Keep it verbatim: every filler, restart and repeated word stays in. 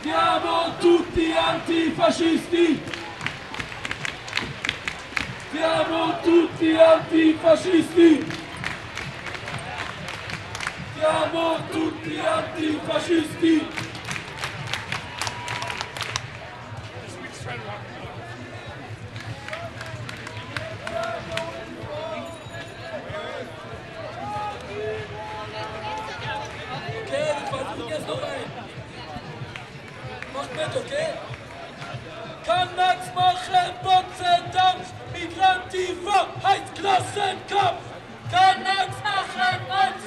Siamo tutti antifascisti! Siamo tutti antifascisti! Siamo tutti antifascisti! Okay, wir versuchen jetzt noch ein. Macht mit, okay? KONTAKT machen, Botzen, Damm, Migrantifa heißt Klassenkampf! KONTAKT machen, Botzen!